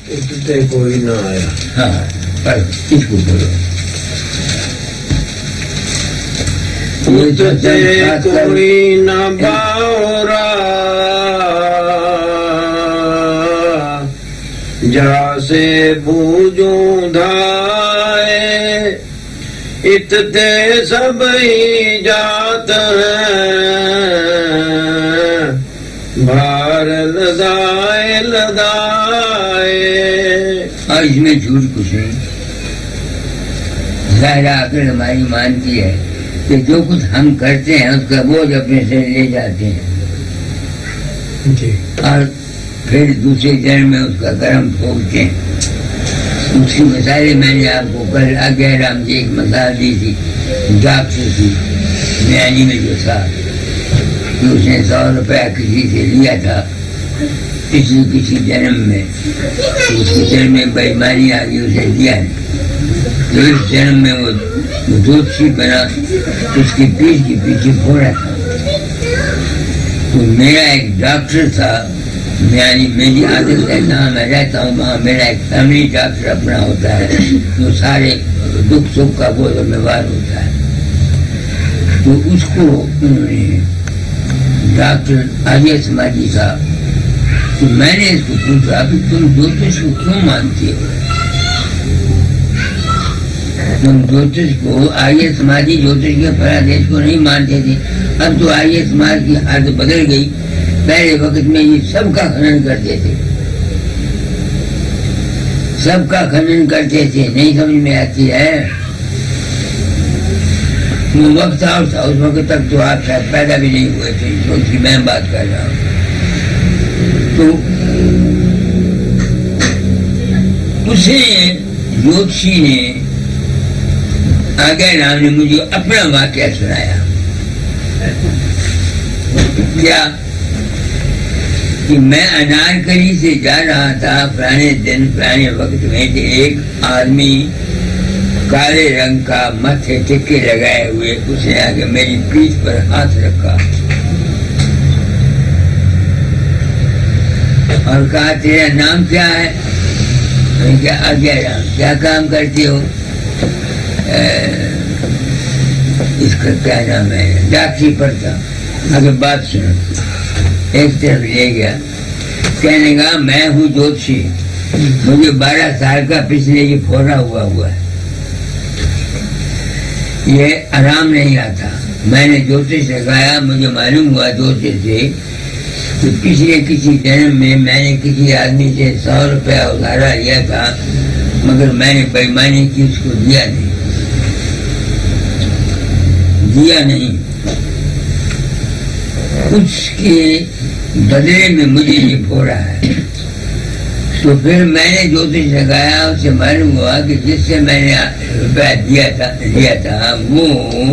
उठते कोई ना आया। हाँ, पर इसको बोलो। उठते कोई ना बावरा, जासे बूझूं धाए, इतते सब ही जात हैं, भार लदाए लदाए। इसमें झूठ कुछ नहीं। ज़ाहिर आखिर हमारी मानती है कि जो कुछ हम करते हैं उसका बोझ अपने से ले जाते हैं जी। और फिर दूसरे जन्म में उसका कर्म भोगते हैं। उसकी मिसालें मैंने आपको कल आज्ञा राम जी एक मिसाल दी थी, डॉक्टर थी म्यानी में जो था कि उसने 100 रुपया किसी से लिया था पिछले किसी जन्म में, तो उसके जन्म में बेईमानी आ गई, उसे दिया नहीं। तो इस जन्म में वो ज्योतिषी बना, उसकी पीठ के पीछे फोड़ा था। तो मेरा एक डॉक्टर था, मेरी आदत है जहाँ मैं रहता हूँ वहाँ मेरा एक फैमिली डॉक्टर अपना होता है, जो सारे दुख सुख का वो जिम्मेवार होता है। तो उसको उन्होंने डॉक्टर आर्य समाजी साहब, तो मैंने इसको पूछा कि तुम ज्योतिष को क्यों मानते हो? तुम ज्योतिष को, आर्य समाजी ज्योतिष के फलादेश को नहीं मानते थे। अब तो आर्य समाज की हालत बदल गई। पहले वक्त में ये सबका खनन करते थे, सबका खनन करते थे, नहीं समझ में आती है। वो वक्त था उस वक्त तक तो आप शायद पैदा भी नहीं हुए थे, उसकी मैं बात कर रहा हूँ। तो उसे ज्योतिषी ने आगे राम ने मुझे अपना वाक्य सुनाया। क्या कि मैं अनारकली से जा रहा था पुराने दिन पुराने वक्त में, एक आदमी काले रंग का माथे टिक्के लगाए हुए, उसने आगे मेरी पीठ पर हाथ रखा और कहा तेरा नाम क्या है? मैंने क्या आज्ञा राम। क्या काम करते हो? इसका क्या नाम है? डाकी पड़ता। आगे बात सुनो। एक तरफ ले गया, कहने लगा मैं हूँ ज्योतिषी, मुझे 12 साल का पिछले ये फोड़ा हुआ है, ये आराम नहीं आता। मैंने ज्योतिष लगाया, मुझे मालूम हुआ ज्योतिष से कि पिछले किसी जन्म में मैंने किसी आदमी से 100 रुपया उधारा लिया था, मगर मैंने बेईमानी की, उसको दिया नहीं। उसके बदले में मुझे ये फोड़ा है। तो फिर मैंने ज्योतिष लगाया, उससे मालूम हुआ कि जिससे मैंने रुपया लिया था वो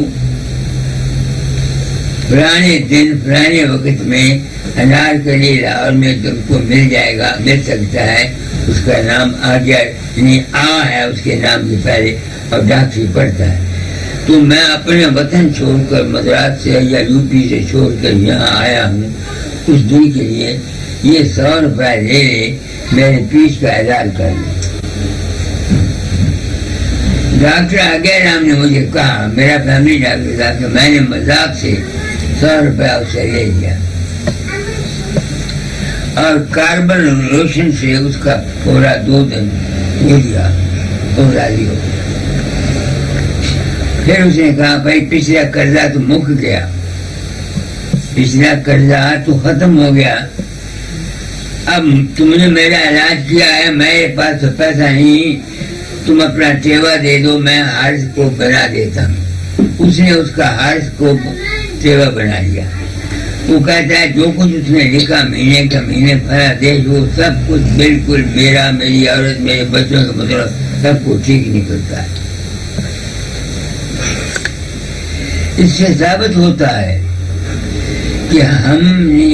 पुराने दिन पुराने वक्त में अनारकली लाहौर में तुमको मिल सकता है। उसका नाम आ गया, यानी आ है उसके नाम के पहले, और डाकी पड़ता है। तो मैं अपने वतन छोड़कर मद्रास से या यूपी से छोड़कर यहाँ आया हूँ उस दिन के लिए, ये 100 रुपया ले मेरे पीठ का इलाज कर लो। डॉक्टर आज्ञा राम ने मुझे कहा, मेरा फैमिली डॉक्टर था, कि मैंने मजाक से 100 रुपया उससे ले लिया और कार्बन लोशन से उसका पूरा 2 दिन गिरा तो राजी हो। फिर उसने कहा भाई पिछला कर्जा तो मुक गया, पिछला कर्जा तो खत्म हो गया, अब तुमने मेरा इलाज किया है, मेरे पास तो पैसा नहीं, तुम अपना टेवा दे दो, मैं हार्सकोप बना देता हूँ। उसने उसका हार्सकोप टेवा बना लिया। वो कहता है जो कुछ उसने लिखा महीने का महीने भरा देश, वो सब कुछ बिल्कुल मेरा, मेरी औरत, मेरे बच्चों का मतलब सब कुछ ठीक निकलता है। इससे साबित होता है कि हम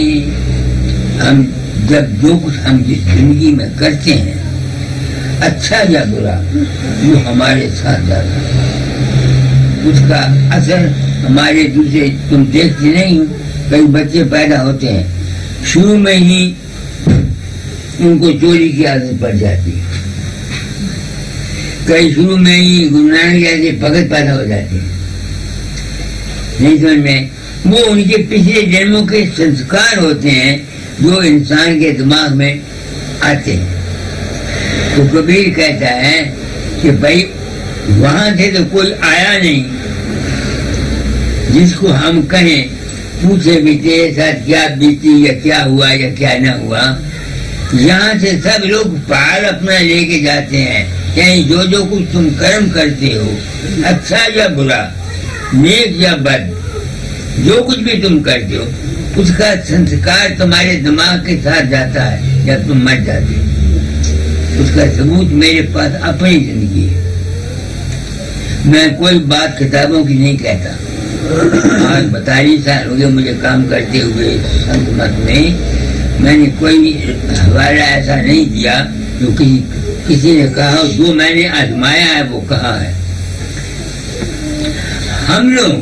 जब जो कुछ हम जिस जिंदगी में करते हैं, अच्छा या बुरा, वो हमारे साथ जाता है, उसका असर हमारे दूसरे, तुम देखते नहीं, कई बच्चे पैदा होते हैं, शुरू में ही उनको चोरी की आदत पड़ जाती है। कई शुरू में ही गुरु नानक जैसे भगत पैदा हो जाते हैं, नहीं समझ में। वो उनके पिछले जन्मों के संस्कार होते हैं जो इंसान के दिमाग में आते हैं। तो कबीर कहता है कि भाई वहां से तो कोई आया नहीं जिसको हम कहें पूछे भी तेरे साथ क्या बीती या क्या हुआ या क्या न हुआ। यहाँ से सब लोग पार अपना लेके जाते हैं। कहीं जो कुछ तुम कर्म करते हो, अच्छा या बुरा, नेक या बद, जो कुछ भी तुम करते हो उसका संस्कार तुम्हारे दिमाग के साथ जाता है या तुम मर जाते हो। उसका सबूत मेरे पास अपनी जिंदगी है। मैं कोई बात किताबों की नहीं कहता। आज 42 साल हो गए मुझे काम करते हुए संत मत में। मैंने कोई हवाला ऐसा नहीं दिया जो किसी ने कहा, जो मैंने आजमाया है वो कहा है। हम लोग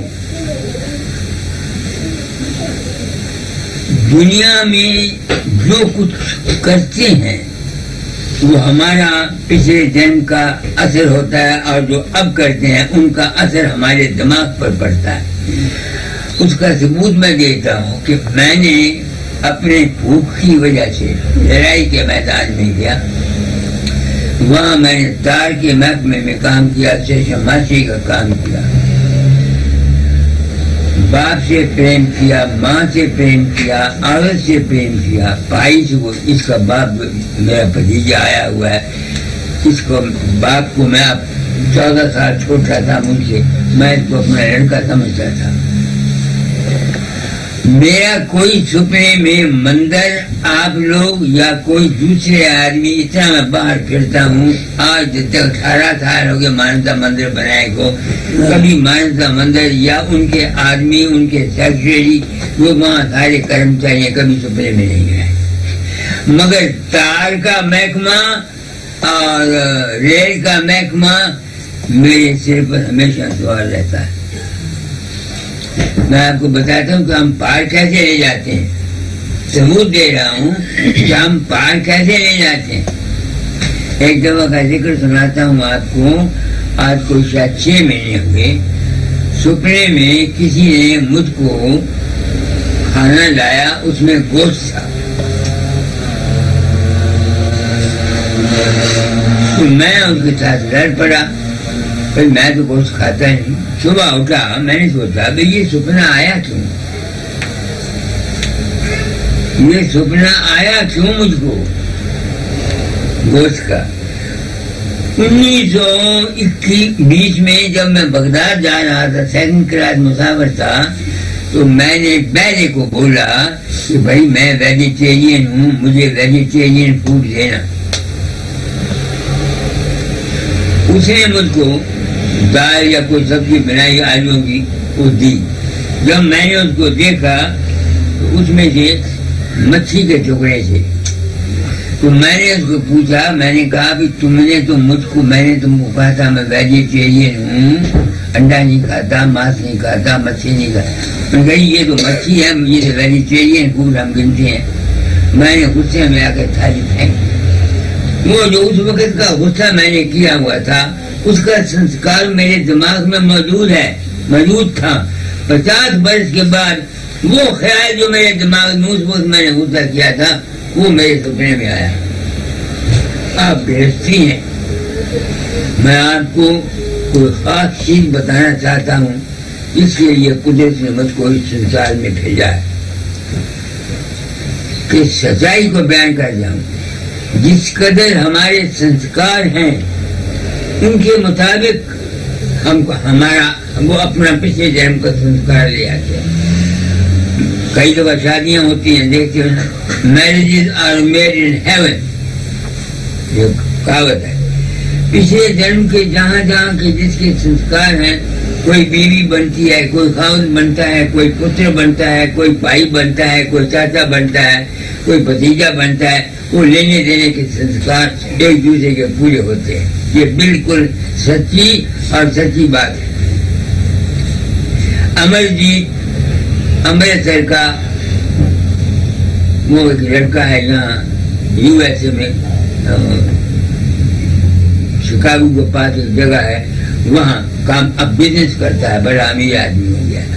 दुनिया में जो कुछ करते हैं वो हमारा पिछले जन्म का असर होता है, और जो अब करते हैं उनका असर हमारे दिमाग पर पड़ता है। उसका सबूत मैं देता हूँ कि मैंने अपने भूख की वजह से लड़ाई के मैदान में गया। वहाँ मैंने तार के महकमे में काम किया, शमाशी का काम किया, बाप से प्रेम किया, माँ से प्रेम किया, औरत से प्रेम किया, भाई से। वो इसका बाप मेरा भतीजा आया हुआ है, इसको बाप को मैं 14 साल छोटा था मुझसे, मैं इसको अपना लड़का समझता था। मेरा कोई सपने में मंदिर आप लोग या कोई दूसरे आदमी, इतना मैं बाहर फिरता हूँ। आज तक 18 साल हो गए मानवता मंदिर बनाए को, कभी मानवता मंदिर या उनके आदमी, उनके सेक्रेटरी, वो वहाँ सारे कर्मचारी कभी सपने में नहीं गए। मगर तार का महकमा और रेल का महकमा मेरे सिर पर हमेशा सवाल रहता है। मैं आपको बताता हूँ कि हम पार कैसे ले जाते हैं। सबूत दे रहा हूँ कि हम पार कैसे ले जाते हैं। एक दफा का जिक्र सुनाता हूँ आपको। आज को शायद 6 महीने हुए, सपने में किसी ने मुझको खाना लाया, उसमें गोश्त था। तो मैं उसके साथ लड़ पड़ा। भाई मैं तो गोश्त खाता नहीं। सुबह उठा, मैंने सोचा भाई ये सपना आया क्यों, ये सपना आया क्यों मुझको गोश्त का। 1921 में जब मैं बगदाद जा रहा था, 2nd क्लास मुसाफिर था, तो मैंने बैले को बोला कि भाई मैं वेजिटेरियन हूँ, मुझे वेजिटेरियन फूड देना। उसने मुझको दाल या कोई सब्जी बनाई आलू की, वो दी। जब मैंने उसको देखा तो उसमें से मच्छी के टुकड़े थे। तो मैंने उसको पूछा, मैंने कहा कि तुमने तो मुझको, मैंने तुमको कहा था मैं वेजिटेरियन हूँ, अंडा नहीं खाता, मांस नहीं खाता, मच्छी नहीं खाता। मैं कही ये तो मच्छी है, ये तो वेजिटेरियन फूड हम गिनते हैं। मैंने गुस्से में आकर थाली फेंक। वो जो उस वक्त का गुस्सा मैंने किया हुआ था उसका संस्कार मेरे दिमाग में मौजूद था। 50 वर्ष के बाद वो ख्याल जो मेरे दिमाग में उस वक्त मैंने गुस्सा किया था वो मेरे सपने में आया। आप गृहस्थी हैं, मैं आपको कोई खास चीज बताना चाहता हूँ, इसलिए ये कुदरत ने मुझको इस संसार में भेजा है कि सच्चाई को बयान कर जाऊं। जिस कदर हमारे संस्कार हैं उनके मुताबिक वो अपना पिछले जन्म का संस्कार ले आते हैं। कई दफा शादियां होती हैं, देखते हो ना, marriages are made in heaven, ये कहावत है। पिछले जन्म के जहाँ के जिसके संस्कार हैं, कोई बीवी बनती है, कोई खाउन बनता है, कोई पुत्र बनता है, कोई भाई बनता है, कोई चाचा बनता है, कोई भतीजा बनता है, वो लेने देने के संस्कार एक दूसरे के पूरे होते हैं। ये बिल्कुल सच्ची और सच्ची बात है। अमरजीत अमृतसर का वो एक लड़का है, यहाँ यूएसए में शिकागो के पास एक जगह है, वहां काम अब बिजनेस करता है, बड़ा अमीर आदमी हो गया।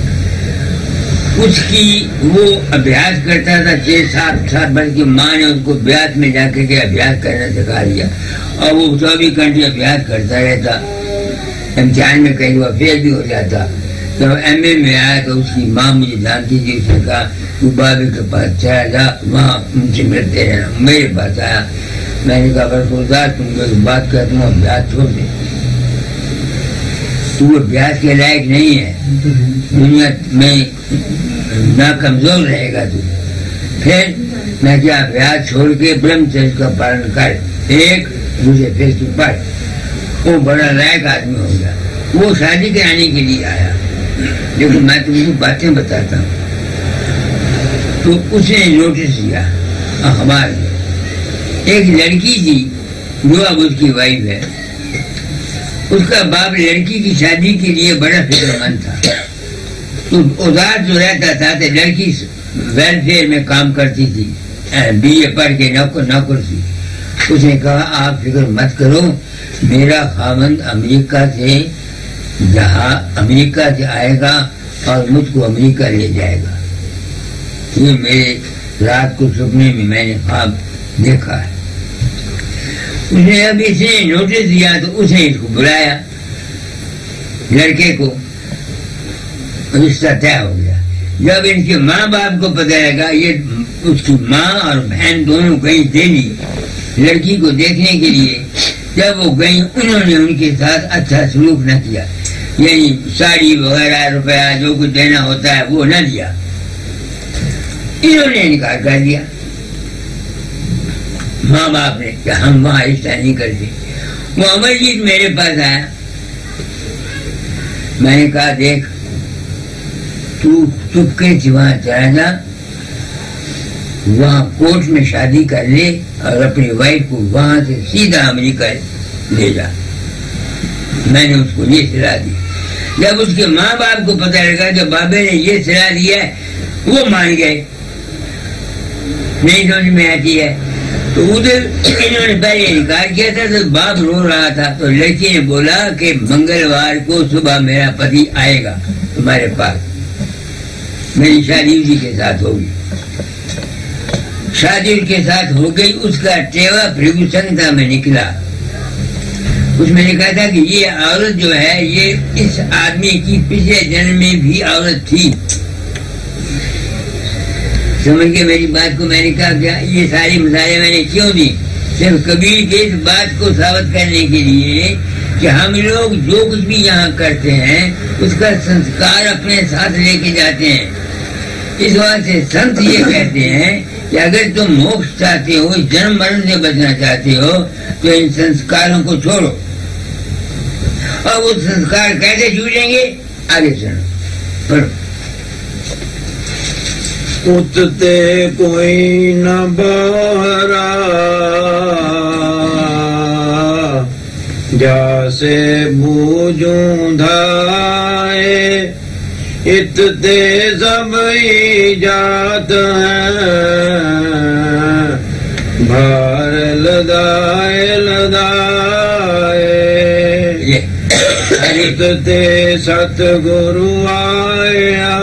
उसकी वो अभ्यास करता था 6-7 साल, बल्कि माँ ने उसको अभ्यास में जाकर के अभ्यास करना सिखा दिया, और वो 24 घंटे अभ्यास करता रहता। इम्तिहान में कई बार फेल भी हो जाता। जब एमए में आया तो उसकी माँ मुझे जानती थी, उसने कहा तू बाबे के पास चला जा, वहाँ उनसे मिलते रहना। मेरे पास आया, मैंने कहा बरसोदार तुम बात कर, तुम अभ्यास छोड़ दे, तू अभ्यास के लायक नहीं है, दुनिया में ना कमजोर रहेगा तू। फिर मैं क्या, अभ्यास छोड़ के ब्रह्मचर्य का पालन कर, एक दूसरे फिर तू पढ़। वो बड़ा लायक आदमी हो गया। वो शादी कराने के लिए आया, देखो मैं तुमको बातें बताता हूँ। तो उसने नोटिस किया अखबार में, एक लड़की थी जो अब उसकी वाइफ है, उसका बाप लड़की की शादी के लिए बड़ा फिक्रमंद था। तो उदार जो रहता था, तो लड़की वेलफेयर में काम करती थी, बीए पढ़ के नौकर थी। उसने कहा आप फिक्र मत करो, मेरा खावंद अमेरिका से आएगा और मुझको अमेरिका ले जाएगा। ये मेरे रात को सपने में मैंने ख्वाब देखा है। उसने अब इसे नोटिस दिया तो उसने इसको बुलाया, लड़के को, रिश्ता तय हो गया। जब इनके माँ बाप को पता लगा, ये उसकी माँ और बहन दोनों गई दिल्ली लड़की को देखने के लिए। जब वो गई, उन्होंने उनके साथ अच्छा सलूक न किया, यानी साड़ी वगैरह रुपया जो कुछ देना होता है वो न दिया। इन्होंने इनकार कर दिया माँ बाप ने कि हम वहां रिश्ता नहीं करते। वो अमरजीत मेरे पास आया, मैंने कहा देख तू चुपके से वहां चला जा, वहां कोर्ट में शादी कर ले और अपनी वाइफ को वहां से सीधा अमेरिका ले जा। मैंने उसको ये सलाह दी। जब उसके माँ बाप को पता लगा कि बाबे ने ये सलाह दी है, वो मान गए, नहीं समझ में आती है। तो उधर इन्होंने पहले इनकार किया था, तो बाप रो रहा था। तो लड़की ने बोला कि मंगलवार को सुबह मेरा पति आएगा तुम्हारे पास, मेरी शादी उसी के साथ होगी। शादी उसके साथ हो गई। उसका टेवा भृगुसंहिता में निकला, उसमें लिखा था कि ये औरत जो है ये इस आदमी की पिछले जन्म में भी औरत थी। समझ के मेरी बात को? मैंने कहा क्या ये सारी मिसालें मैंने क्यों दी? सिर्फ कबीर के इस बात को साबित करने के लिए कि हम लोग जो कुछ भी यहाँ करते हैं उसका संस्कार अपने साथ लेके जाते हैं। इस बात से संत ये कहते हैं कि अगर तुम मोक्ष चाहते हो, जन्म मरण से बचना चाहते हो, तो इन संस्कारों को छोड़ो। और वो संस्कार कैसे छूटेंगे? आगे सुनो, पढ़ो। उठते कोई न बहरा, जैसे बूझूं धाए, इतते सबई जात हैं, भार लदाए लदाए। इतते सतगुरु आया,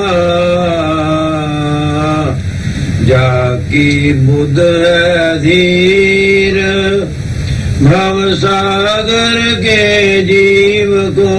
जाकी बुध धीर, भव सागर के जीव को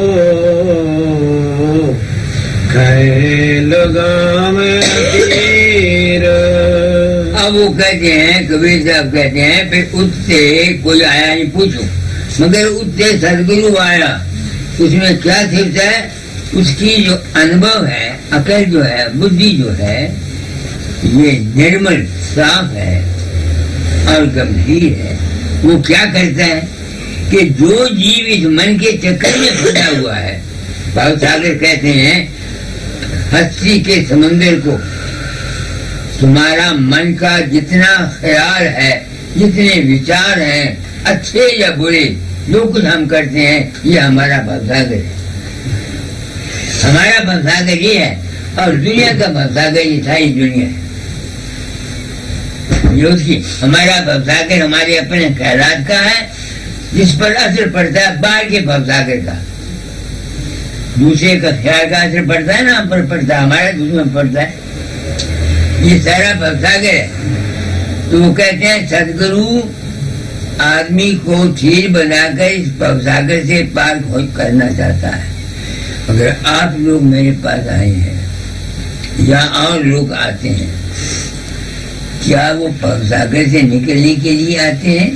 खे लगाम तीर। अब वो कहते हैं, कबीर साहब कहते हैं, फिर उठते कोई आया नहीं पूछो, मगर उठते सदगुरु आया। उसमें क्या सिर्फ है? उसकी जो अनुभव है, अकल जो है, बुद्धि जो है, ये निर्मल साफ है और गंभीर है। वो क्या करता है कि जो जीव इस मन के चक्कर में फंसा हुआ है, भाव सागर कहते हैं हस्ती के समंदर को, तुम्हारा मन का जितना ख्याल है, जितने विचार हैं, अच्छे या बुरे, जो कुछ हम करते हैं, ये हमारा भवसागर है। हमारा भवसागर ये है और दुनिया का भवसागर ये सारी दुनिया है। ये उसकी हमारा भवसागर हमारे अपने ख्यालात का है, जिस पर असर पड़ता है बाहर के भवसागर का। दूसरे का ख्याल का असर पड़ता है ना, हम पर पड़ता है, हमारा दूसरे में पड़ता है। ये सारा भवसागर है। तो वो कहते हैं सदगुरु आदमी को ठीक बनाकर इस भवसागर से पार खोज करना चाहता है। अगर आप लोग मेरे पास आए हैं या और लोग आते हैं, क्या वो भवसागर से निकलने के लिए आते हैं?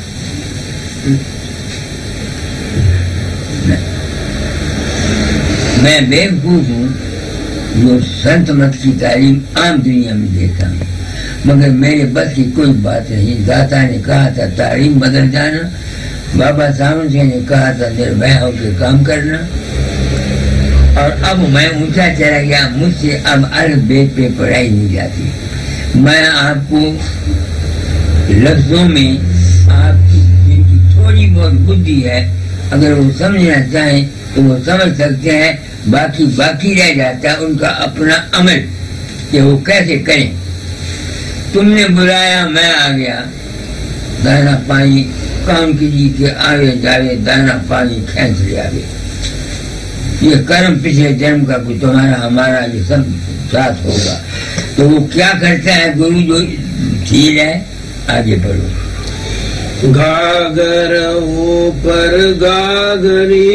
मैं बेवकूफ हूँ जो संत मत की तालीम आम दुनिया में देता हूँ, मगर मेरे बस की कोई बात नहीं। दाता ने कहा था तालीम बदल जाना, बाबा सावन सिंह ने कहा था निर्भय होकर काम करना, और अब मैं ऊंचा चला गया, मुझसे अब अलग बेद पे पढ़ाई नहीं जाती। मैं आपको लफ्जों में आपकी जिनकी थोड़ी बहुत बुद्धि है, अगर वो समझना चाहें तो वो समझ सकते हैं, बाकी रह जाता है उनका अपना अमल कि वो कैसे करें। तुमने बुलाया, मैं आ गया, दाना पानी काम कीजिए के आवे जावे, दाना पानी खेच ले आवे। ये कर्म पिछले जन्म का कुछ तुम्हारा हमारा ये सब साथ होगा। तो वो क्या करता है गुरु जो ठीक है, आगे बढ़ो। घाघर ऊपर गागरी,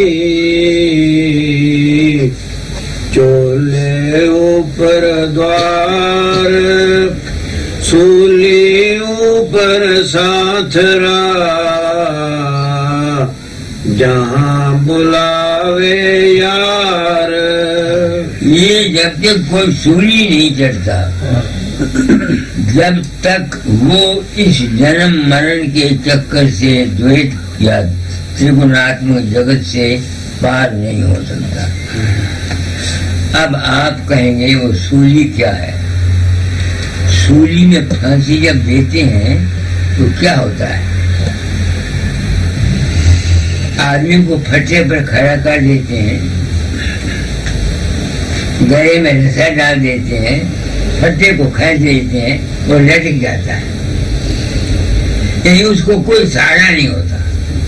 चोले ऊपर द्वार, सूली ऊपर साथरा, जहाँ बुलावे यार। ये जब तक कोई सूली नहीं चढ़ता, जब तक वो इस जन्म मरण के चक्कर से द्वैत या त्रिगुणात्मक जगत से पार नहीं हो सकता। अब आप कहेंगे वो सूली क्या है? सूली में फांसी जब देते हैं तो क्या होता है? आदमी को फट्टे पर खड़ा कर देते हैं, गले में रस्सा डाल देते हैं, फट्टे को खींच देते हैं, वो लटक जाता है, यानी उसको कोई सहारा नहीं होता।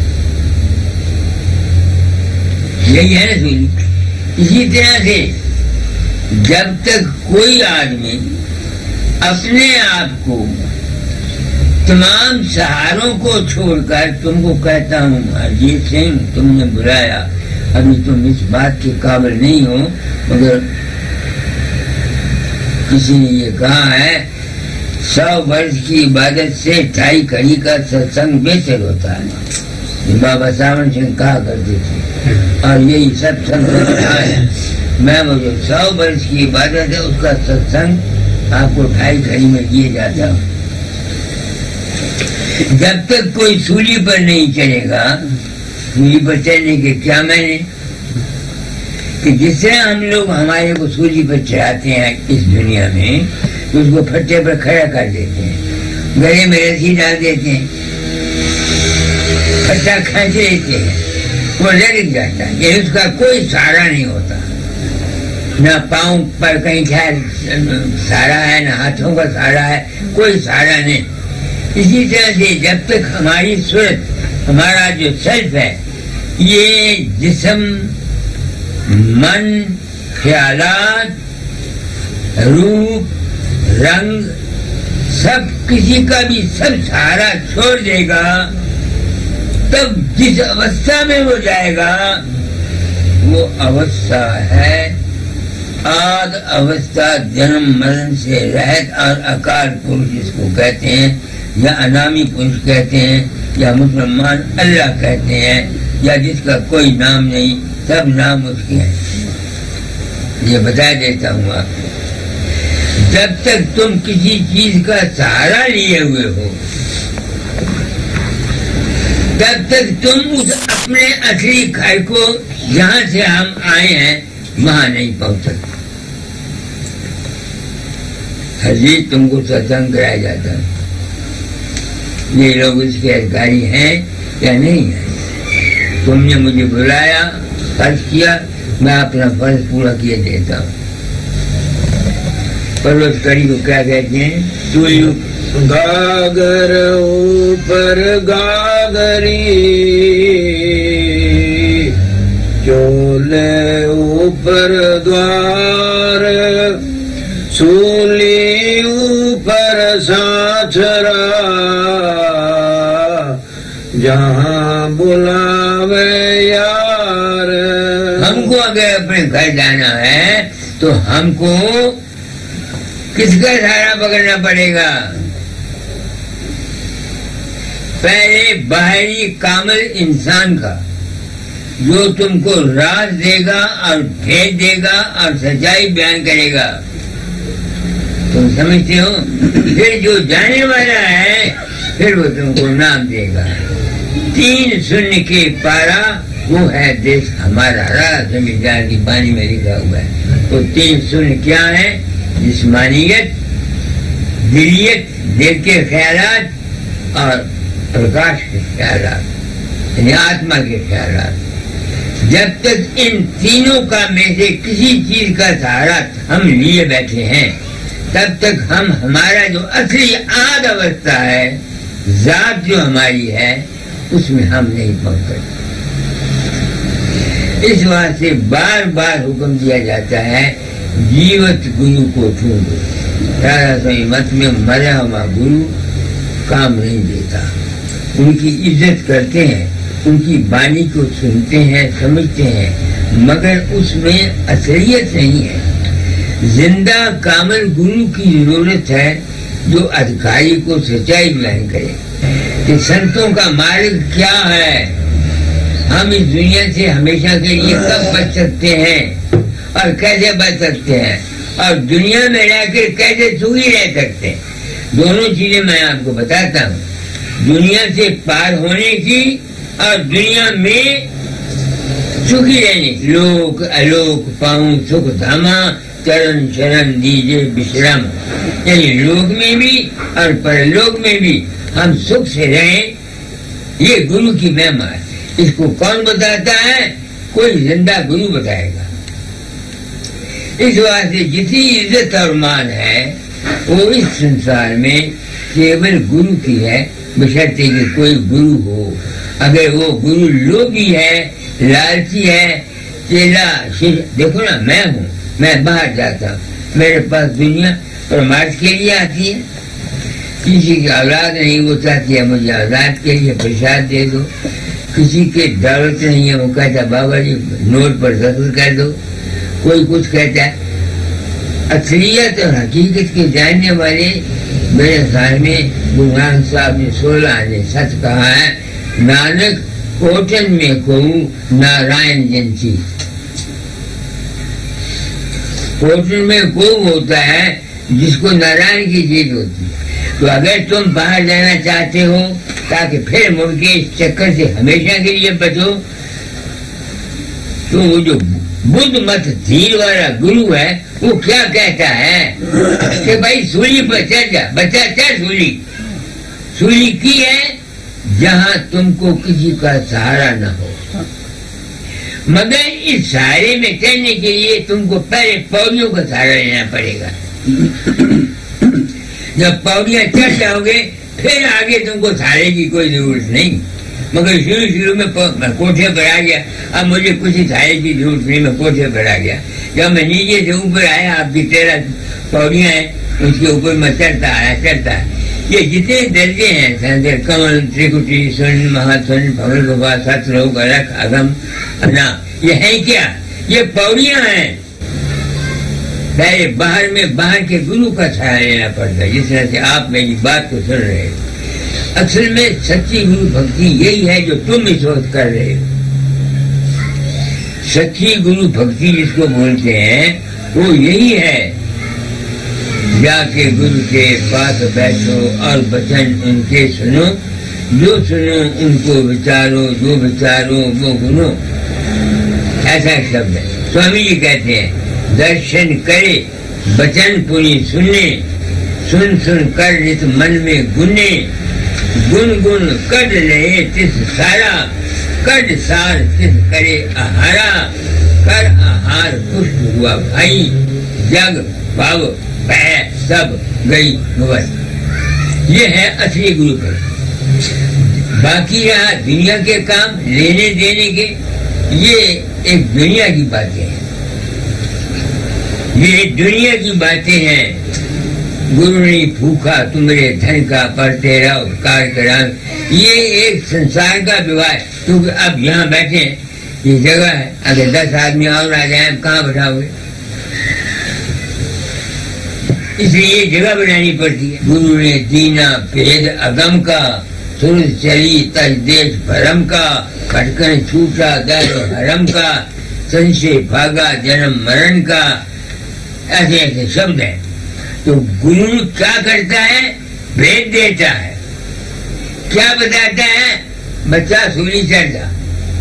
यही है ना सूली। इसी तरह से जब तक कोई आदमी अपने आप को तमाम सहारों को छोड़कर, तुमको कहता हूँ अजीत सिंह तुमने बुलाया, अभी तुम इस बात के काबिल नहीं हो, मगर किसी ने ये कहा है 100 वर्ष की इबादत से 2.5 कड़ी का सत्संग बेहतर होता है। बाबा सावन सिंह कहा करते थे, और यही सत्संग है। मैं मुझे 100 वर्ष की इबादत है, उसका सत्संग आपको 2.5 कड़ी में दिए जाता हूँ। जब तक कोई सूली पर नहीं चढ़ेगा, सूली पर चढ़ने के क्या मैंने कि जिससे हम लोग हमारे को सूली पर चढ़ाते हैं इस दुनिया में, तो उसको फट्टे पर खड़ा कर देते हैं, गले में रस्सी डाल देते हैं, फट्टा खींच लेते हैं, वो लटक जाता है, ये उसका कोई सहारा नहीं होता। ना पाँव पर कहीं ख्याल सहारा है, ना हाथों का सहारा है, कोई सहारा नहीं। इसी तरह से जब तक हमारी सूरत, हमारा जो सेल्फ है, ये जिस्म, मन, ख्यालात, रूप, रंग, सब किसी का भी सब सहारा छोड़ देगा, तब जिस अवस्था में वो जाएगा वो अवस्था है आद अवस्था, जन्म मरण से रहित और अकाल पुरुष जिसको कहते हैं, या अनामी पुरुष कहते हैं, या मुसलमान अल्लाह कहते हैं, या जिसका कोई नाम नहीं, सब नाम उसके हैं। ये बता देता हूँ आपको, जब तक तुम किसी चीज का सहारा लिए हुए हो, तब तक तुम उस अपने असली घर को, जहाँ से हम आए हैं, वहां नहीं पहुंच सकते। हजी तुमको सत्संग कराया जाता है, ये लोग इसके अधिकारी हैं या नहीं है? तुमने मुझे बुलाया, फर्ज किया, मैं अपना फर्ज पूरा किए देता हूँ। पर्वत कड़ी को क्या कहते हैं? गागर ऊपर गागरी, चोले ऊपर द्वार, सूली ऊपर साथरा, जहाँ बुलावे यार। हमको अगर अपने घर जाना है तो हमको किसका सहारा पकड़ना पड़ेगा? पहले बाहरी कामिल इंसान का, जो तुमको राज देगा और भेद देगा और सच्चाई बयान करेगा, तुम समझते हो? फिर जो जाने वाला है फिर वो तुमको नाम देगा। 3 शून्य के पारा, वो है देश हमारा। राज जमींदार की पानी में लिखा हुआ है। वो 3 शून्य क्या है? जिस्मानियत, दिलियत, दिल के ख्यालात और प्रकाश के ख्यालात, यानी आत्मा के ख्यालात। जब तक इन तीनों का में से किसी चीज का सहारा हम लिए बैठे हैं, तब तक हम हमारा जो असली आद अवस्था है, जात जो हमारी है, उसमें हम नहीं पहुंच सकते। इस बात से बार बार हुक्म दिया जाता है, जीवत गुरु को ढूंढो। राधा स्वामी मत में मरा हुआ गुरु काम नहीं देता। उनकी इज्जत करते हैं, उनकी वाणी को सुनते हैं, समझते हैं, मगर उसमें असलियत नहीं है। जिंदा कामिल गुरु की जरूरत है, जो अधिकारी को सच्चाई बयान करे कि संतों का मार्ग क्या है, हम इस दुनिया से हमेशा के लिए कब बच सकते हैं और कैसे बच सकते हैं, और दुनिया में रहकर कैसे सुखी रह सकते हैं। दोनों चीजें मैं आपको बताता हूँ, दुनिया से पार होने की और दुनिया में सुखी रहने। लोक अलोक पाऊं सुख धामा, चरण शरण दीजिए विश्राम। यानी लोक में भी और परलोक में भी हम सुख से रहें, ये गुरु की महिमा है। इसको कौन बताता है? कोई जिंदा गुरु बताएगा। इस बात से जितनी इज्जत और मान है, वो इस संसार में केवल गुरु की है, बशर्ते कि कोई गुरु हो। अगर वो गुरु लोभी है, लालची है, चेला शिष्य, देखो ना, मैं हूँ, मैं बाहर जाता हूँ, मेरे पास दुनिया परमार्थ के लिए आती है। किसी की औलाद नहीं, वो चाहती है मुझे औलाद के लिए प्रसाद दे दो। किसी के दौलत नहीं है, वो कहता बाबा जी नोट पर दस्तखत कर दो। कोई कुछ कहता है। असलियत और हकीकत के जानने वाले मेरे ख्याल में गुरु नानक साहब ने 16 ने सच कहा है, नानक कोटन में कहूं नारायण जंची। कोटन में को होता है जिसको नारायण की चीज होती है। तो अगर तुम बाहर जाना चाहते हो ताकि फिर मुड़ के इस चक्कर से हमेशा के लिए बचो, तो वो जो बुद्ध मत धीर वाला गुरु है, वो क्या कहता है कि भाई सूली पर चढ़ जा, बच्चा चढ़ सूली। सूली की है जहां तुमको किसी का सहारा न हो, मगर इस सहारे में चढ़ने के लिए तुमको पहले पौड़ियों का सहारा लेना पड़ेगा। जब पौड़ियां चढ़ जाओगे फिर आगे तुमको सहारे की कोई जरूरत नहीं। मगर शुरू में कोठे पर आ गया, अब मुझे कुछ सहारे की जरूरत नहीं, मैं कोठे पर आ गया। जब मैं नीचे से ऊपर आया, आपकी 13 पौड़ियां हैं, उसके ऊपर मैं चढ़ता है। ये जितने दर्जे हैं, संजय कमल, त्रिकुटी, स्वर्ण, महास्वर्ण, भवन गोपा, सतलोक, अलख, अगम, अना, ये है क्या? ये पौड़ियां हैं। पहले बाहर के गुरु का सहारा लेना पड़ता है। जिस तरह से आप मेरी बात को सुन रहे हो, असल में सच्ची गुरु भक्ति यही है जो तुम इस वक्त कर रहे हो। सच्ची गुरु भक्ति जिसको बोलते हैं, वो यही है, जाके गुरु के पास बैठो और वचन उनके सुनो, जो सुनो उनको विचारो, जो विचारो वो गुनो। ऐसा शब्द है। स्वामी जी कहते हैं, दर्शन करे वचन पुनि सुने, सुन कर नित मन में गुने, गुन गुन कड रहे तिस सारा, कड सार तिस करे आहारा, कर आहार पुष्ट हुआ भाई, जग पाव पै सब गई भुवन। ये है असली गुरु पर। बाकी रहा दुनिया के काम लेने देने के, ये एक दुनिया की बातें हैं, ये दुनिया की बातें हैं। गुरु ने भूखा तुम्हारे धन का पर तेरा उपकार करा, ये एक संसार का विवाह। क्योंकि अब यहाँ बैठे ये जगह है, अगर 10 आदमी और आ जाए कहाँ बैठाओगे, इसलिए जगह बनानी पड़ती है। गुरु ने दीना भेद अगम का, सुरज चली तज देश भरम का, खटकन छूटा दर हरम का, संशय भागा जन्म मरण का, ऐसे ऐसे शब्द हैं। तो गुरु क्या करता है? भेद देता है। क्या बताता है? बच्चा सूली चढ़ जा,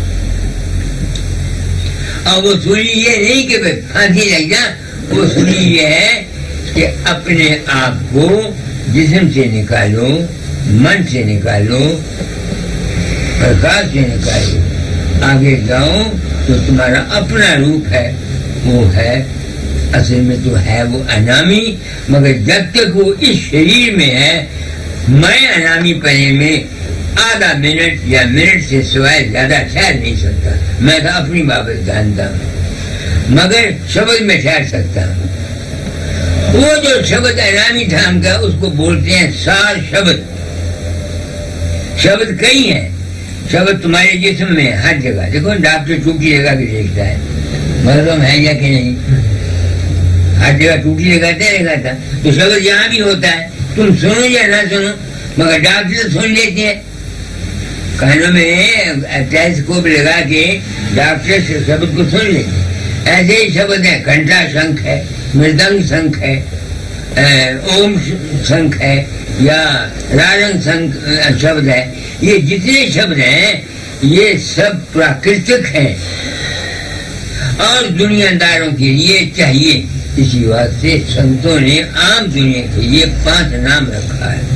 और वो सूली ये नहीं कि फांसी लग जा, वो सूली ये है कि अपने आप को जिस्म से निकालो, मन से निकालो, प्रकाश से निकालो, आगे जाओ तो तुम्हारा अपना रूप है, वो है असल में तो है वो अनामी। मगर जब तक वो इस शरीर में है, मैं अनामी पने में आधा मिनट या मिनट से सिवाय ज्यादा ठहर नहीं सकता। मैं तो अपनी बाबत जानता हूँ, मगर शब्द में ठहर सकता हूँ। वो जो शब्द अनामी ठाम का उसको बोलते हैं सार शब्द। शब्द कई हैं, शब्द तुम्हारे जिस्म में हर जगह। देखो डॉक्टर टूटी जगह भी देखता है, मरदम है या कि नहीं, हर जगह टूटी लगाता। तो शब्द यहाँ भी होता है, तुम सुनो या ना सुनो, मगर डॉक्टर सुन लेते हैं। कानों में टेलीस्कोप लगा के डॉक्टर शब्द को सुन लेते हैं। ऐसे ही शब्द है, घंटा शंख है, मृदंग शंख है, ओम शंख है, या रारंग शंख शब्द है। ये जितने शब्द हैं ये सब प्राकृतिक हैं और दुनियादारों के लिए चाहिए। इसी वास्ते संतों ने आम दुनिया के लिए 5 नाम रखा है।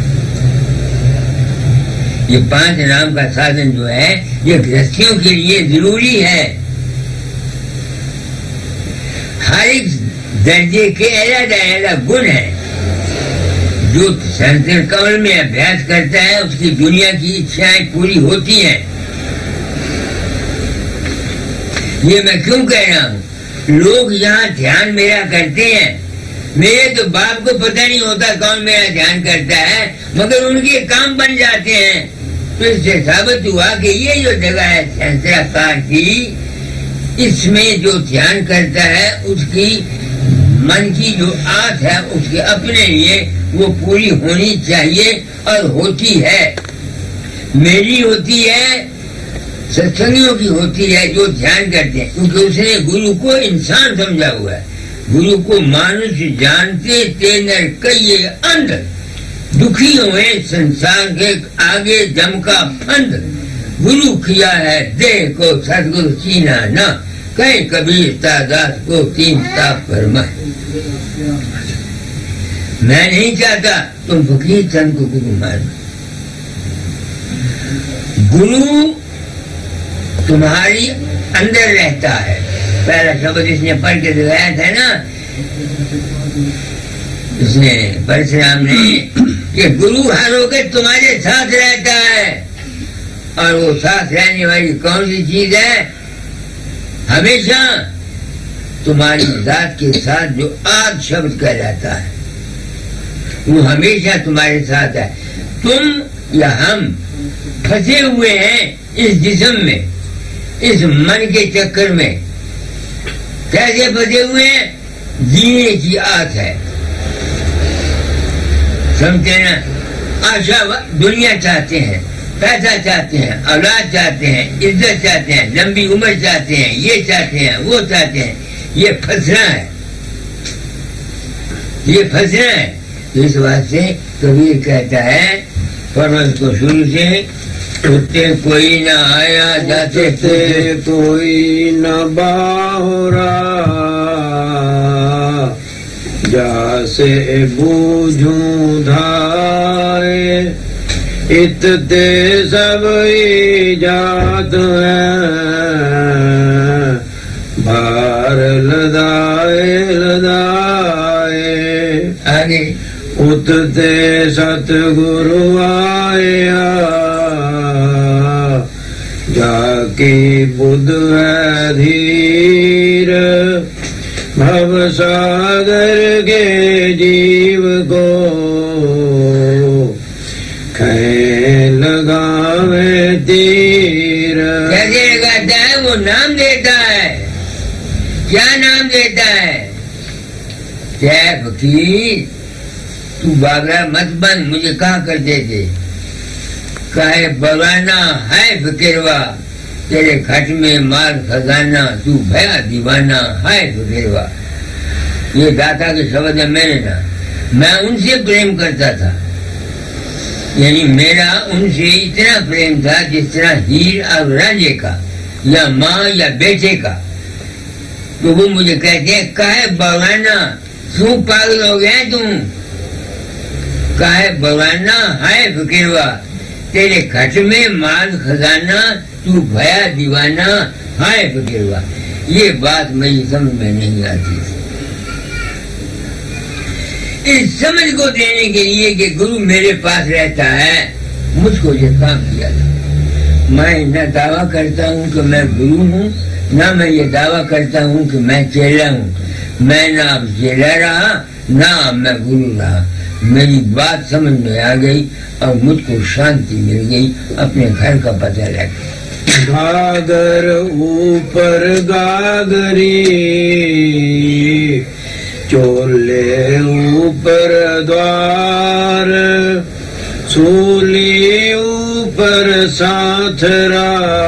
ये 5 नाम का साधन जो है ये गृहस्थियों के लिए जरूरी है। हर एक दर्जे के अलग गुण है। जो संतर कमल में अभ्यास करता है उसकी दुनिया की इच्छाएं पूरी होती हैं। ये मैं क्यों कह रहा हूँ? लोग यहाँ ध्यान मेरा करते हैं, मेरे तो बाप को पता नहीं होता कौन मेरा ध्यान करता है, मगर उनके काम बन जाते हैं। तो इससे साबित हुआ कि ये जो जगह है सहस्राकार की, इसमें जो ध्यान करता है उसकी मन की जो आस है उसके अपने लिए वो पूरी होनी चाहिए और होती है। मेरी होती है, सत्संगियों की होती है जो ध्यान करते हैं, क्योंकि उसने गुरु को इंसान समझा हुआ है। गुरु को मानुष जानते ते नर कहिए अंध, दुखी हुए संसार के आगे जम का फंद। गुरु किया है देह को सदगुरु चीना न, कहीं कबीर दास को 3 ताप फरमा। मैं नहीं चाहता तुम फकीर चंद को गुरु मानो। गुरु तुम्हारी अंदर रहता है। पहला शब्द इसने पढ़ के दिखाया था ना, इसने परशुराम ने, कि गुरु हर होकर तुम्हारे साथ रहता है। और वो साथ रहने वाली कौन सी चीज है? हमेशा तुम्हारी जात के साथ जो आद शब्द कहलाता है वो हमेशा तुम्हारे साथ है। तुम या हम फंसे हुए हैं इस जिस्म में, इस मन के चक्कर में। कैसे फंसे हुए हैं? जीने की आस है, समझे ना? आशा दुनिया चाहते हैं, पैसा चाहते हैं, औलाद चाहते हैं, इज्जत चाहते हैं, लंबी उम्र चाहते हैं, ये चाहते हैं, वो चाहते हैं। ये फंसना है, ये फंसना है। इस वास्ते कबीर कहता है पर्वत को शुरू से, उठते कोई न आया, जाते कोई न बाहुरा, जासे बूझूं धाए, इत ते सब जात है, भार लदाए लदाए। आगे आगे उतते सतगुरु आया जाके बुध है धीर भव सागर के जीव को खे लगावे तीर। कैसे लगाता है? वो नाम देता है। क्या नाम देता है? क्या फकीर तू बाबरा मत बन, मुझे कहा करते थे काहे बगाना है फिकिरवा तेरे खट में माल खजाना तू भया दीवाना है फिकिरवा। ये दाता के शब्द है मेरे ना। मैं उनसे प्रेम करता था, यानी मेरा उनसे इतना प्रेम था जिस तरह हीर और राजे का या माँ या बेटे का। तो वो मुझे कहते हैं काहे बगाना, तू पागल हो गया तुम, काहे बगाना है फिकिरवा तेरे खट में माल खजाना तू भया दीवाना हाय फिकिरवा। ये बात मेरी समझ में नहीं आती। इस समझ को देने के लिए कि गुरु मेरे पास रहता है, मुझको ये काम किया था। मैं न दावा करता हूँ कि मैं गुरु हूँ, न मैं ये दावा करता हूँ कि मैं चेला हूँ। मैं ना अब चेला रहा ना अब मैं गुरु रहा। मेरी बात समझ में आ गई और मुझको शांति मिल गई, अपने घर का पता लग गया। गागर ऊपर गागरी चोले ऊपर द्वार सूली ऊपर साथरा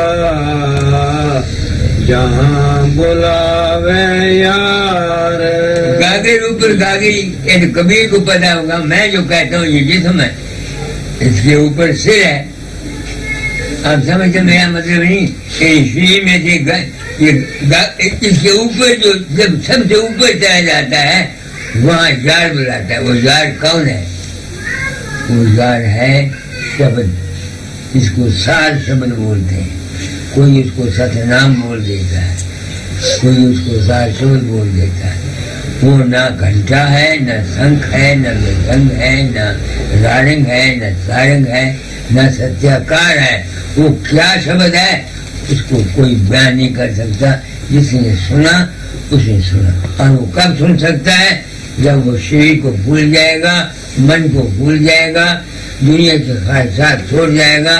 जहाँ बुलावे यार। गागर ऊपर गागरी ये कबीर को पता होगा। मैं जो कहता हूँ ये जिस्म है, इसके ऊपर सिर है। आप समझते मेरा मतलब नहीं? शरीर में से इसके ऊपर जो जब सबसे ऊपर चला जाता है वहाँ जार बुलाता है। वो जार कौन है? वो जार है शब्द। इसको सार शब्द बोलते हैं। कोई उसको सतनाम बोल देता है, कोई उसको सार शब्द बोल देता है। वो ना घंटा है, न शंख है, न मृदंग है, न रारंग है, न सारंग है, न सत्याकार है। वो क्या शब्द है उसको कोई बयान नहीं कर सकता। जिसने सुना उसने सुना। और वो कब सुन सकता है? जब वो शरीर को भूल जाएगा, मन को भूल जाएगा, दुनिया के ख्वाहिशात छोड़ जाएगा।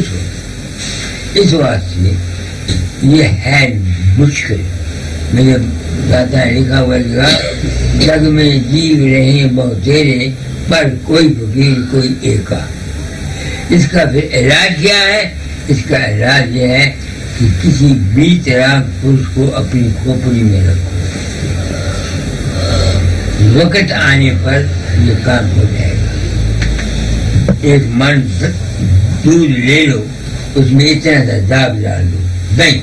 इस वास्ते ये है मुश्किल। मेरे दाता लिखा हुआ जग में जीव रहे बहुतेरे पर कोई फकीर कोई एका। इसका फिर इलाज क्या है? इसका इलाज यह है कि किसी बीतराग पुरुष को अपनी खोपड़ी में रखो। वक्त आने पर ये काम हो जाएगा। एक मन दूध ले लो, उसमें इतना सा दाब डाल दो, दही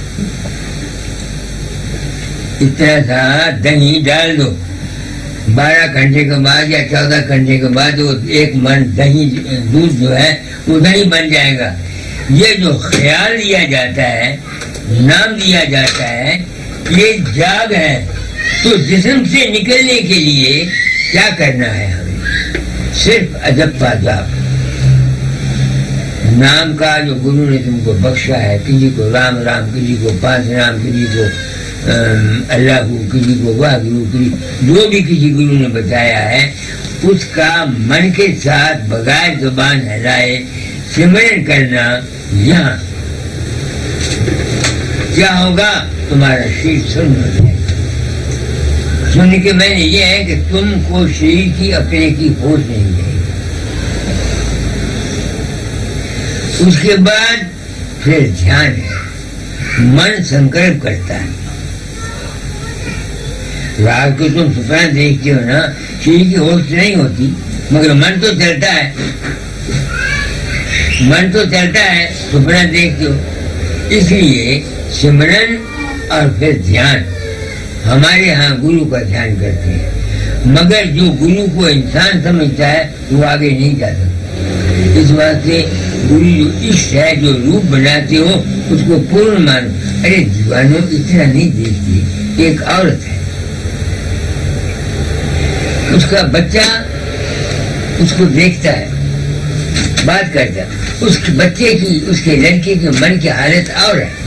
इतना सा दही डाल दो। 12 घंटे के बाद या 14 घंटे के बाद वो एक मन दही दूध जो है वो दही बन जाएगा। ये जो ख्याल दिया जाता है, नाम दिया जाता है, ये जाग है। तो जिस्म से निकलने के लिए क्या करना है? हमें सिर्फ अजप्पा जाप। नाम का जो गुरु ने तुमको बख्शा है, किसी को राम राम, किसी को पांच राम, किसी को अल्लाहू, किसी को वाहगुरु, जो भी किसी गुरु ने बताया है उसका मन के साथ बगैर जुबान हिलाए सिमरन करना। यहाँ क्या होगा? तुम्हारा शरीर सुन्न हो जाएगा। सुनने के मैंने ये है कि तुमको शरीर की अपने की होश नहीं जाएगी। उसके बाद फिर ध्यान है, मन संकल्प करता है। रात को तुम सपना देखते हो ना, शरीर की होश नहीं होती, मगर मन तो चलता है, मन तो चलता है, सपना देखते हो। इसलिए सिमरन और फिर ध्यान। हमारे यहाँ गुरु का ध्यान करते हैं, मगर जो गुरु को इंसान समझता है वो आगे नहीं जा सकता। इस वास्ते गुरु जो इष्ट है, जो रूप बनाते हो उसको पूर्ण मानो। अरे दीवानों इतना नहीं देखती, एक औरत है, उसका बच्चा उसको देखता है, बात करता है, उस बच्चे की, उसके लड़के के मन की हालत और है।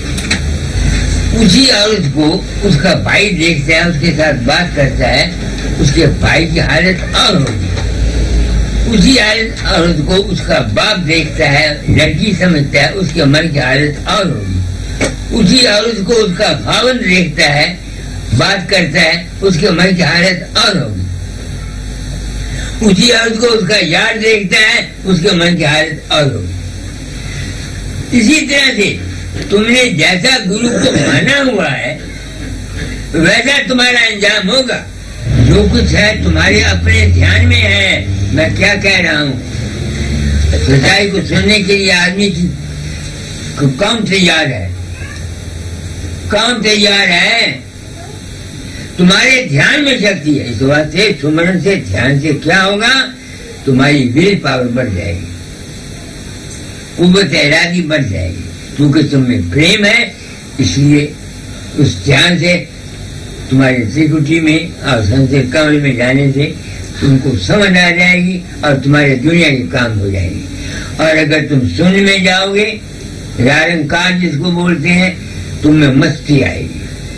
उसी औरत को उसका भाई देखता है, उसके साथ बात करता है, उसके भाई की हालत और होगी। उसी औरत को उसका बाप देखता है, लड़की समझता है, उसके मन की हालत और होगी। उसी औरत को उसका भावन देखता है, बात करता है, उसके मन की हालत और होगी। उसी औरत को उसका यार देखता है, उसके मन की हालत और होगी। इसी तरह से तुमने जैसा गुरु को माना हुआ है वैसा तुम्हारा अंजाम होगा। जो कुछ है तुम्हारे अपने ध्यान में है। मैं क्या कह रहा हूँ, सच्चाई को सुनने के लिए आदमी की कौन तैयार है? कौन तैयार है? तुम्हारे ध्यान में शक्ति है। इस वास्ते सुमरण से, ध्यान से क्या होगा, तुम्हारी विल पावर बढ़ जाएगी, कुव्वत इरादी बढ़ जाएगी। क्योंकि तुम में प्रेम है, इसलिए उस ध्यान से तुम्हारी त्रिकुटी में और संसार कमल में जाने से तुमको समझ आ जाएगी और तुम्हारे दुनिया के काम हो जाएगी। और अगर तुम शून्य में जाओगे, निरंकार जिसको बोलते हैं, तुम में मस्ती आएगी।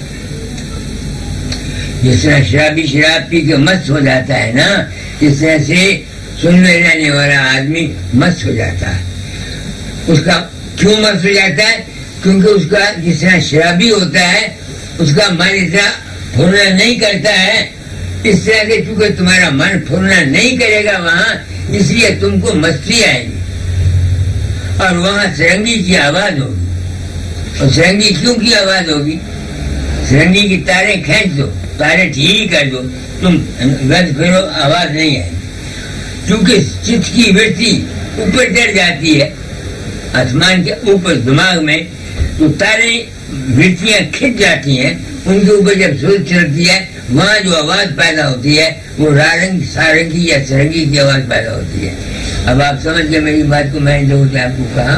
जिस तरह शराबी शराब पी के मस्त हो जाता है ना, इस तरह से शून्य में रहने वाला आदमी मस्त हो जाता है। उसका क्यों मस्त हो जाता है? क्योंकि उसका जिस तरह शराबी होता है उसका मन इतना फुरना नहीं करता है। इस तरह से चूंकि तुम्हारा मन फुरना नहीं करेगा वहां, इसलिए तुमको मस्ती आएगी और वहां सरंगी की आवाज होगी। और सरंगी क्यों की आवाज होगी? सरंगी की तारे खींच दो, तारे ढीली कर दो, तुम गद फिरो, आवाज नहीं आएगी। क्योंकि चित्त की वृत्ति ऊपर चढ़ जाती है आसमान के ऊपर दिमाग में, तो तारे वृत्तियां खिंच जाती हैं। उनके ऊपर जब सूरज चढ़ती है, वहां जो आवाज पैदा होती है वो रारंग, सारंगी या सरंगी की आवाज पैदा होती है। अब आप समझ गए मेरी बात को। मैंने जो आपको कहा,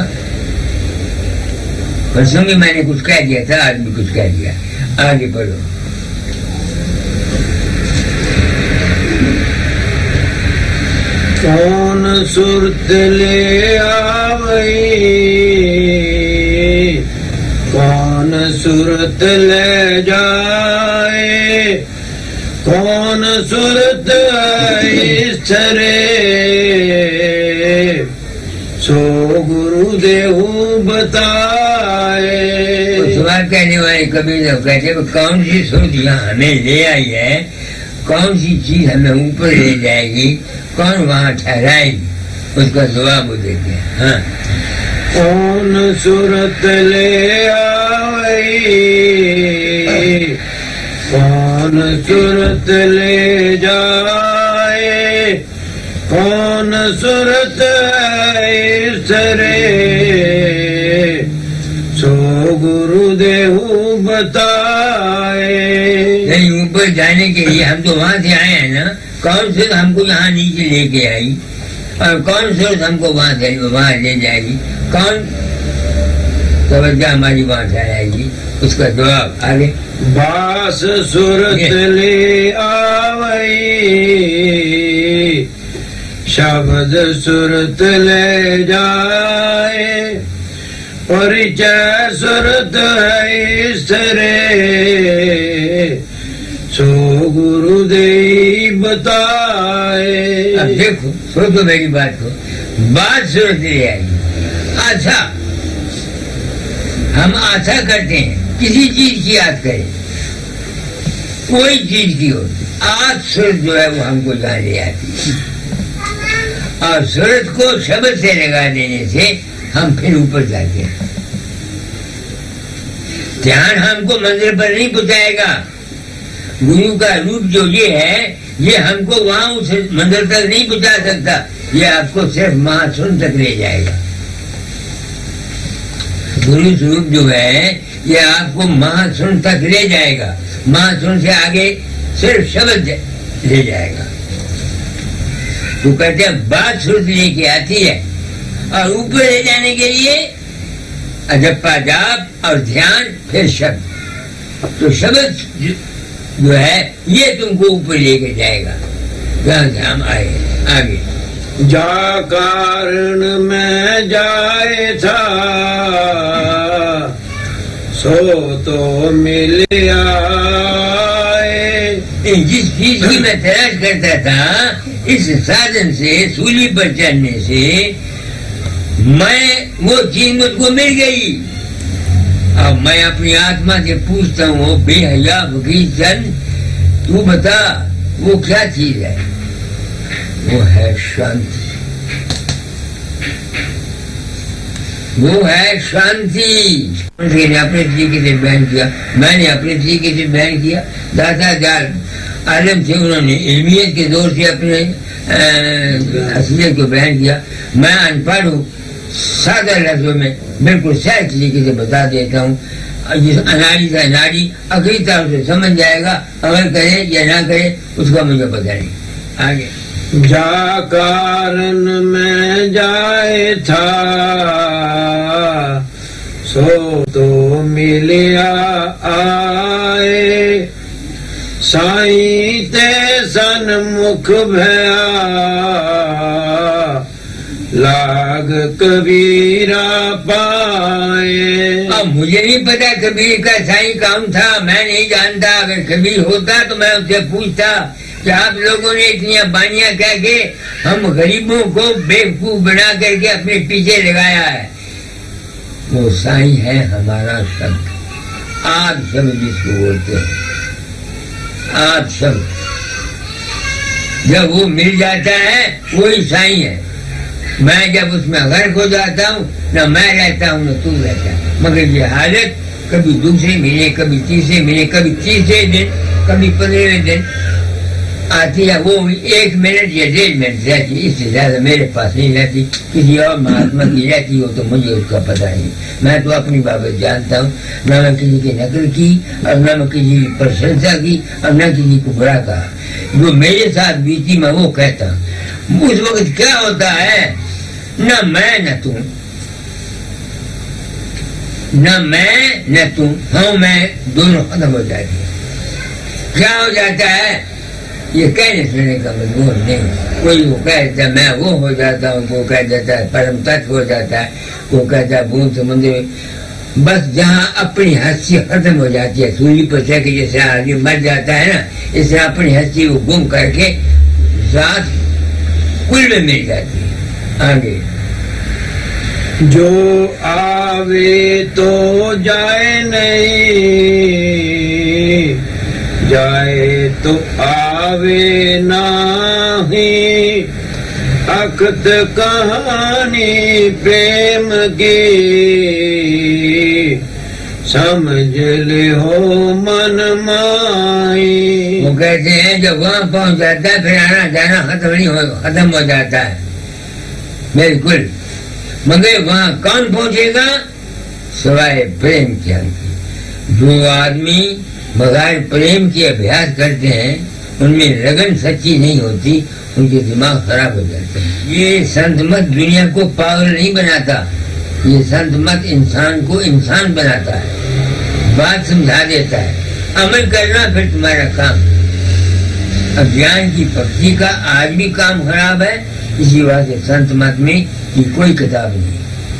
परसों भी मैंने कुछ कह दिया था, आज भी कुछ कह दिया। आगे पढ़ो। कौन सुरत ले आवई, कौन सुरत ले जाए, कौन सुरत ईश्वरे, सो गुरुदेव बताए। सवाल कहने वाले कबीर कहते कौन सी सुरत यहाँ हमें ले आई है, कौन सी चीज हमें ऊपर ले जाएगी, कौन वहाँ ठहराएगी, उसका जवाब वो देते हैं। हाँ, कौन सुरत ले आई, कौन सुरत ले जाए, कौन सुरत ईश्वरे, सो गुरुदेव बताए। नहीं, ऊपर जाने के लिए हम तो वहां से आए हैं ना। कौन सुरत हमको यहाँ नीचे लेके आई और कौन सुरत हमको वहां ले जाएगी, कौन तवज्जो हमारी वहां ठहराएगी, उसका जवाब आगे। बास सुरत ले आवई, शब्द सुरत ले जाए, परिचय सुरत ईश्वरे, सो गुरुदेव बताए। अब देखो, सुनो मेरी बात को। बात सुरत ले आएगी। अच्छा, हम आशा करते हैं किसी चीज की याद करें, कोई चीज की हो, आज सुरत जो है वो हमको जहाँ ले आती है। और सुरत को शब्द से लगा देने से हम फिर ऊपर जाते हैं। ध्यान हमको मंदिर पर नहीं पहुंचाएगा। गुरु का रूप जो ये है, ये हमको वहां उस मंदिर तक नहीं पहुंचा सकता, ये आपको सिर्फ महाशून्य तक ले जाएगा। गुरु स्वरूप जो है ये आपको महाशून्य तक ले जाएगा, महाशून्य से आगे सिर्फ शब्द ले जाएगा। तो कहते हैं बात श्रुति लेके आती है और ऊपर ले जाने के लिए अजप्पा जाप और ध्यान, फिर शब्द। तो शब्द जो है ये तुमको ऊपर लेके जाएगा। यहाँ से हम आए आगे। जा कारण में जाए था सो तो मिल आए। जिस चीज की मैं तलाश करता था इस साधन से, सूली पर चढ़ने से, मैं वो चीज मुझको मिल गई। अब मैं अपनी आत्मा से पूछता हूँ, बेहया फकीर चंद, तू बता वो क्या चीज है? वो है शांति, वो है शांति। ने अपने तरीके से बयान किया, मैंने अपने तरीके से बयान किया। दादा जाल आलम से उन्होंने इल्मियत के दौर से अपने असलियत को बयान किया। मैं अनपढ़ हूँ, सादा लफ्जों में बिल्कुल सही तरीके से बता देता हूँ। जिस अनाड़ी का नाड़ी अगली तरह से समझ जाएगा, अमल करे या ना करे उसका मुझे पता नहीं। आगे। जा कारण में जाए था सो तो मिलिया आए। साईं ते सन्मुख भया लाग कबीरा पाए। अब मुझे नहीं पता कबीर का साईं काम था, मैं नहीं जानता। अगर कबीर होता तो मैं उससे पूछता कि आप लोगों ने इतनी बानियां कह के हम गरीबों को बेवकूफ बना करके अपने पीछे लगाया है। वो साईं है हमारा शब्द, आप शब्द जिसको बोलते हैं, आप शब्द जब वो मिल जाता है वही साईं है। मैं जब उसमें गर्क हो जाता हूँ, न मैं रहता हूँ न तू रहता है। मगर ये हालत कभी दूसरे महीने, कभी तीसरे महीने, कभी तीसरे दिन, कभी 15वें दिन आती है। वो 1 मिनट या 1.5 मिनट रहती, इससे ज्यादा मेरे पास नहीं रहती। किसी और महात्मा की रहती हो तो मुझे उसका पता नहीं। मैं तो अपनी बाबत जानता हूँ, न मैं किसी की नकल की और न मैं किसी की प्रशंसा की और न किसी को बुरा कहा। जो मेरे साथ बीती मैं वो कहता हूँ। उस वक्त क्या होता है, न मैं न तू, न मैं न तू, हाँ मैं दोनों खत्म हो जाती है। क्या हो जाता है ये कहने सुनने का मजबूर नहीं। कोई वो कहता है मैं वो हो जाता हूँ, वो कह देता है परम तत्व हो जाता है, वो कहता है बूंद समुद्र। बस जहाँ अपनी हस्ती खत्म हो जाती है, सूली पर चढ़ के जैसे आदमी मर जाता है ना, इससे अपनी हस्ती को गुम करके साथ कुल में मिल जाती है। आगे। जो आवे तो जाए नहीं, जाए तो आवे नाही। अखत कहानी प्रेम की समझ ले हो मन माई। वो कहते हैं जब वहाँ पहुँच जाता है फिर आना जाना खत्म हो जाता है बिल्कुल। मगर वहाँ कौन पहुँचेगा? सिवाय प्रेम के। जो आदमी बगैर प्रेम के अभ्यास करते हैं उनमें लगन सच्ची नहीं होती, उनके दिमाग खराब हो जाते हैं। ये संत मत दुनिया को पागल नहीं बनाता, ये संत मत इंसान को इंसान बनाता है, बात समझा देता है, अमल करना फिर तुम्हारा काम। अज्ञान की भक्ति का आज भी काम खराब है। इसी वजह से संत मत में की कोई किताब नहीं,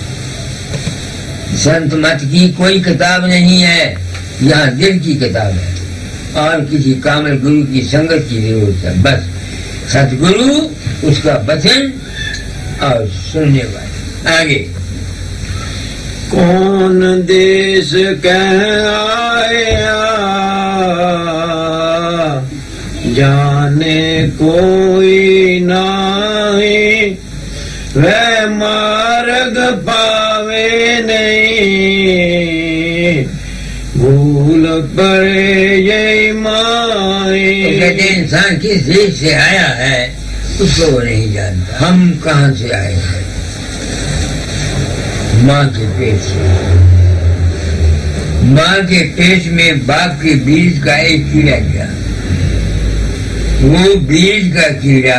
संत मत की कोई किताब नहीं है, यहाँ दिल की किताब है और किसी कामल गुरु की संगत की जरूरत है। बस सतगुरु, उसका वचन और सुनने वाले। आगे। कौन देश कह आया जाने कोई नहीं, वह मार्ग पावे नहीं, भूल पड़े ये माई। तो कहते इंसान किस देश से आया है उसको वो नहीं जानता। हम कहाँ से आए हैं? माँ के पेट से। माँ के पेट में बाप के बीज का एक कीड़ा गया, वो बीज का कीड़ा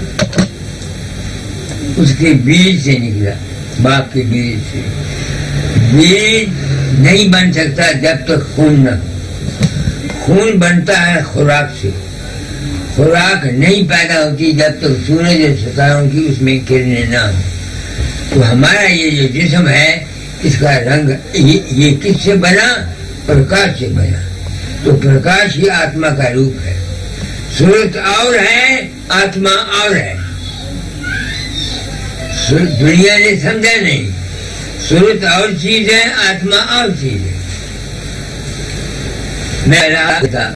उसके बीज से निकला, बाप के बीज से। बीज नहीं बन सकता जब तक खून न हो। खून बनता है खुराक से, खुराक नहीं पैदा होती जब तक सूरज और सितारों की उसमें किरणें ना हो। तो हमारा ये जो जिस्म है इसका रंग ये किससे बना? प्रकाश से बना। तो प्रकाश ही आत्मा का रूप है। सूरत और है, आत्मा और है। दुनिया ने समझा नहीं, सूरत और चीज है, आत्मा और चीज है। मैं